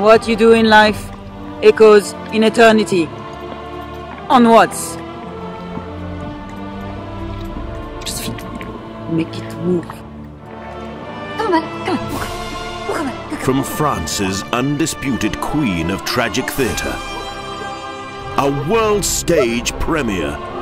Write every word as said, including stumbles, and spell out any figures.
what you do in life echoes in eternity. Onwards. Just make it move. Come on, come on, walk, walk away. From France's undisputed queen of tragic theatre, a world stage premiere.